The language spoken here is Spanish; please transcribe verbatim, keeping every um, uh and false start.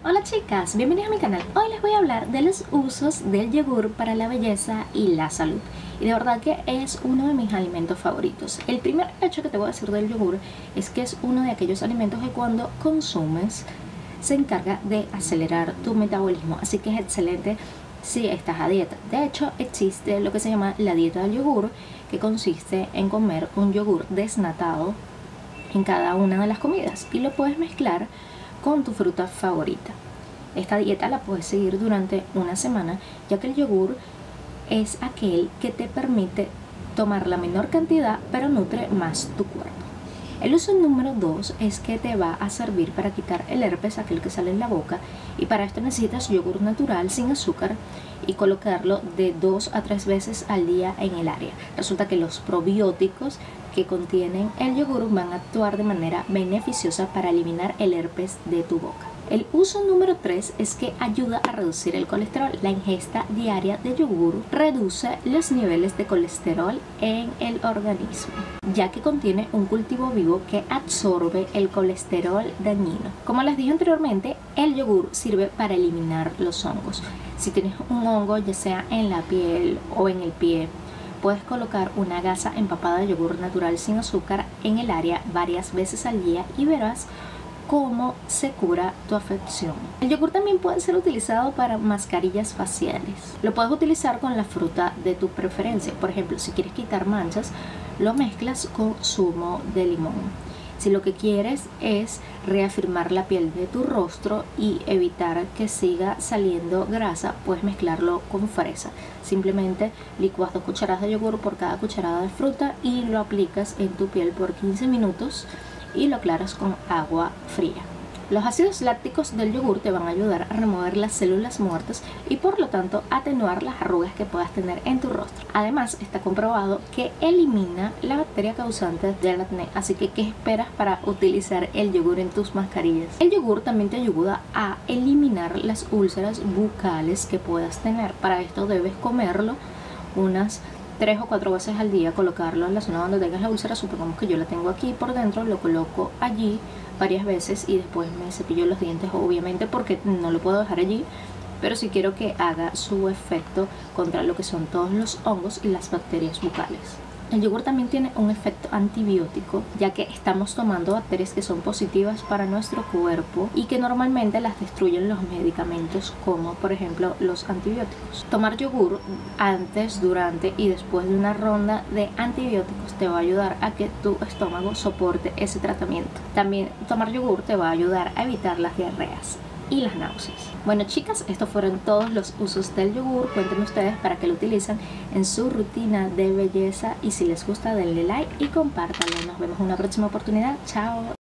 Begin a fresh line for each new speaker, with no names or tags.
Hola chicas, bienvenidas a mi canal. Hoy les voy a hablar de los usos del yogur para la belleza y la salud. Y de verdad que es uno de mis alimentos favoritos. El primer hecho que te voy a decir del yogur es que es uno de aquellos alimentos que cuando consumes se encarga de acelerar tu metabolismo. Así que es excelente si estás a dieta. De hecho, existe lo que se llama la dieta del yogur, que consiste en comer un yogur desnatado en cada una de las comidas y lo puedes mezclar con tu fruta favorita. Esta dieta la puedes seguir durante una semana, ya que el yogur es aquel que te permite tomar la menor cantidad pero nutre más tu cuerpo. El uso número dos es que te va a servir para quitar el herpes, aquel que sale en la boca, y para esto necesitas yogur natural sin azúcar y colocarlo de dos a tres veces al día en el área. Resulta que los probióticos que contienen el yogur van a actuar de manera beneficiosa para eliminar el herpes de tu boca. El uso número tres es que ayuda a reducir el colesterol. La ingesta diaria de yogur reduce los niveles de colesterol en el organismo, ya que contiene un cultivo vivo que absorbe el colesterol dañino. Como les dije anteriormente, el yogur sirve para eliminar los hongos. Si tienes un hongo, ya sea en la piel o en el pie, puedes colocar una gasa empapada de yogur natural sin azúcar en el área varias veces al día y verás cómo se cura tu afección. El yogur también puede ser utilizado para mascarillas faciales. Lo puedes utilizar con la fruta de tu preferencia. Por ejemplo, si quieres quitar manchas, lo mezclas con zumo de limón. Si lo que quieres es reafirmar la piel de tu rostro y evitar que siga saliendo grasa, puedes mezclarlo con fresa. Simplemente licuas dos cucharadas de yogur por cada cucharada de fruta y lo aplicas en tu piel por quince minutos y lo aclaras con agua fría. Los ácidos lácticos del yogur te van a ayudar a remover las células muertas y por lo tanto atenuar las arrugas que puedas tener en tu rostro. Además, está comprobado que elimina la bacteria causante del acné, así que ¿qué esperas para utilizar el yogur en tus mascarillas? El yogur también te ayuda a eliminar las úlceras bucales que puedas tener. Para esto debes comerlo unas tres o cuatro veces al día, colocarlo en la zona donde tengas la úlcera. Supongamos que yo la tengo aquí por dentro, lo coloco allí varias veces y después me cepillo los dientes, obviamente porque no lo puedo dejar allí, pero si quiero que haga su efecto contra lo que son todos los hongos y las bacterias bucales. El yogur también tiene un efecto antibiótico, ya que estamos tomando bacterias que son positivas para nuestro cuerpo y que normalmente las destruyen los medicamentos, como por ejemplo los antibióticos. Tomar yogur antes, durante y después de una ronda de antibióticos te va a ayudar a que tu estómago soporte ese tratamiento. También tomar yogur te va a ayudar a evitar las diarreas y las náuseas. Bueno chicas, estos fueron todos los usos del yogur. Cuéntenme ustedes para qué lo utilizan en su rutina de belleza y si les gusta denle like y compártanlo. Nos vemos en una próxima oportunidad. Chao.